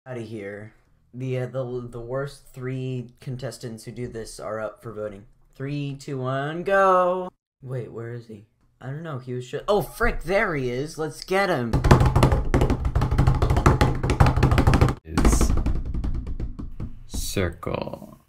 Out of here. The worst 3 contestants who do this are up for voting. 3, 2, 1, go! Wait, where is he? I don't know. He was just. Oh, frick! There he is. Let's get him. Is circle.